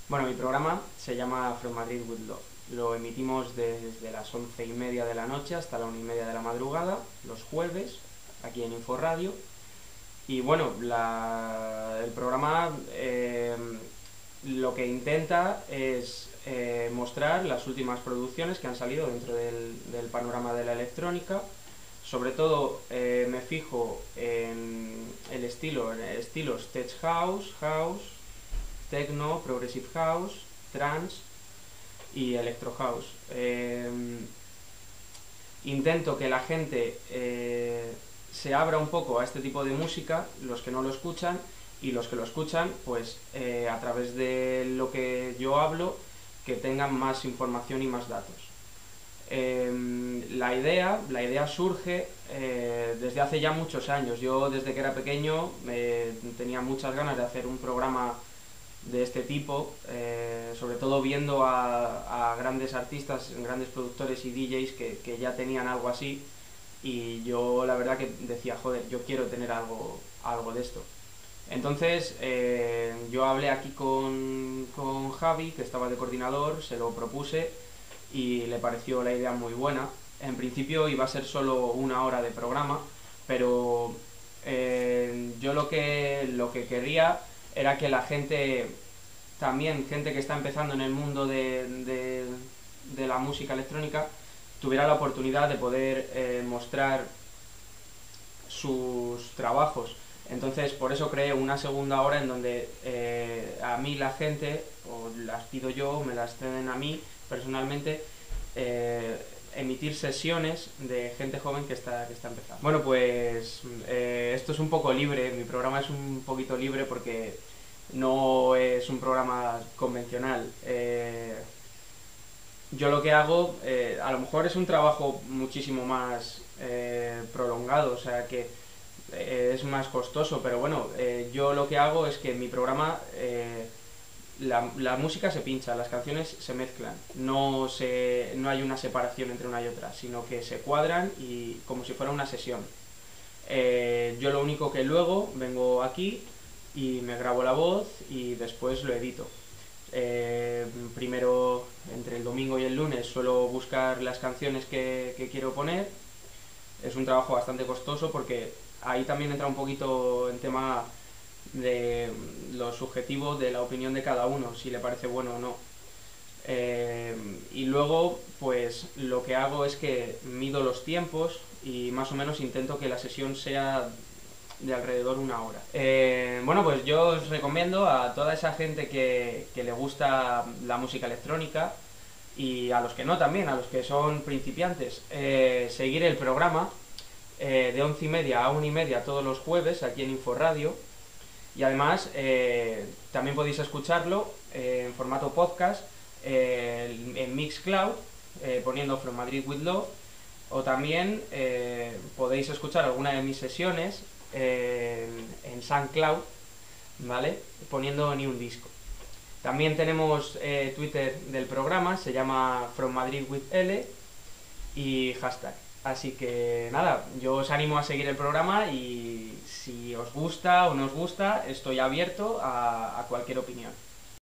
Bueno, mi programa se llama From Madrid with Love. Lo emitimos desde las 11:30 de la noche hasta la 1:30 de la madrugada, los jueves, aquí en Inforradio. Y bueno, el programa lo que intenta es mostrar las últimas producciones que han salido dentro del panorama de la electrónica. Sobre todo me fijo en estilos tech house, house, techno, progressive house, trance y electro house. Intento que la gente se abra un poco a este tipo de música, los que no lo escuchan, y los que lo escuchan, pues a través de lo que yo hablo, que tengan más información y más datos. La idea surge desde hace ya muchos años. Yo desde que era pequeño tenía muchas ganas de hacer un programa de este tipo, sobre todo viendo a grandes artistas, grandes productores y DJs que ya tenían algo así, y yo la verdad que decía, joder, yo quiero tener algo de esto. Entonces yo hablé aquí con Javi, que estaba de coordinador, se lo propuse y le pareció la idea muy buena. En principio iba a ser solo 1 hora de programa, pero yo lo que quería era que la gente, también gente que está empezando en el mundo de la música electrónica, tuviera la oportunidad de poder mostrar sus trabajos. Entonces por eso creé una segunda hora en donde a mí la gente, o las pido yo, me las ceden a mí personalmente, emitir sesiones de gente joven que está empezando. Bueno, pues esto es un poco libre, mi programa es un poquito libre porque no es un programa convencional. Yo lo que hago, a lo mejor es un trabajo muchísimo más prolongado, o sea que es más costoso, pero bueno, yo lo que hago es que en mi programa la música se pincha, las canciones se mezclan, no hay una separación entre una y otra, sino que se cuadran y como si fuera una sesión. Yo lo único que luego vengo aquí y me grabo la voz y después lo edito. Primero, entre el domingo y el lunes, suelo buscar las canciones que quiero poner. Es un trabajo bastante costoso porque ahí también entra un poquito en tema de lo subjetivo, de la opinión de cada uno, si le parece bueno o no. Y luego, pues lo que hago es que mido los tiempos y más o menos intento que la sesión sea de alrededor 1 hora. Bueno, pues yo os recomiendo a toda esa gente que le gusta la música electrónica, y a los que no también, a los que son principiantes, seguir el programa de 11:30 a 1:30 todos los jueves aquí en Inforradio. Y además también podéis escucharlo en formato podcast en Mixcloud, poniendo From Madrid with Love, o también podéis escuchar alguna de mis sesiones en SoundCloud, ¿vale? Poniendo ni un disco. También tenemos Twitter del programa, se llama From Madrid with L y hashtag. Así que nada, yo os animo a seguir el programa y si os gusta o no os gusta, estoy abierto a cualquier opinión.